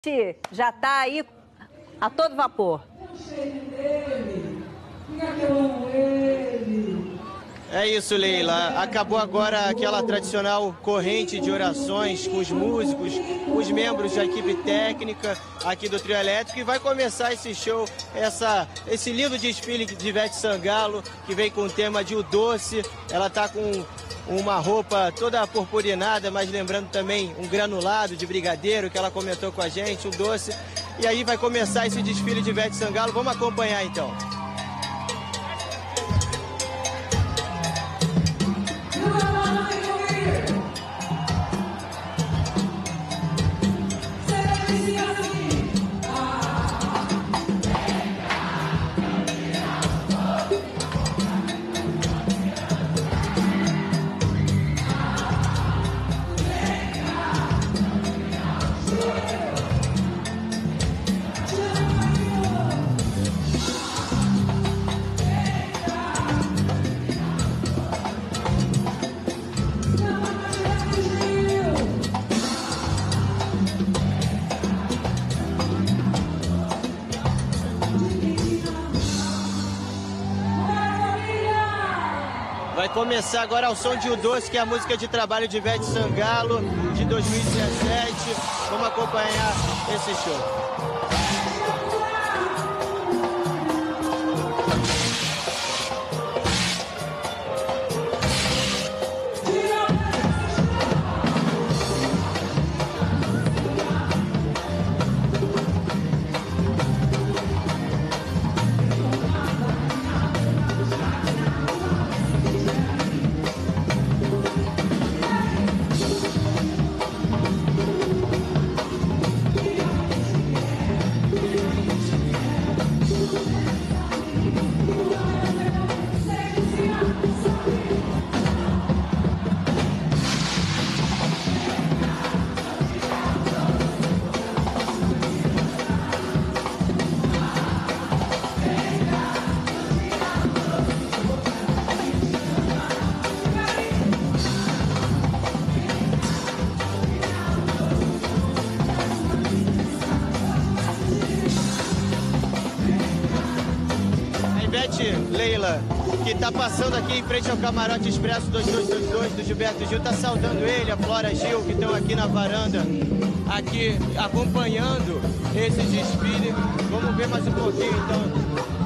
Já está aí a todo vapor. É isso, Leila. Acabou agora aquela tradicional corrente de orações com os músicos, os membros da equipe técnica aqui do Trio Elétrico, e vai começar esse show, esse lindo desfile de Ivete Sangalo, que vem com o tema de O Doce. Ela está com uma roupa toda purpurinada, mas lembrando também um granulado de brigadeiro que ela comentou com a gente, um doce. E aí vai começar esse desfile de Ivete Sangalo. Vamos acompanhar então. Vai começar agora ao som de O Doce, que é a música de trabalho de Ivete Sangalo, de 2017. Vamos acompanhar esse show. Leila, que está passando aqui em frente ao Camarote Expresso 2222 do Gilberto Gil, está saudando ele, a Flora Gil, que estão aqui na varanda, aqui acompanhando esse desfile. Vamos ver mais um pouquinho então.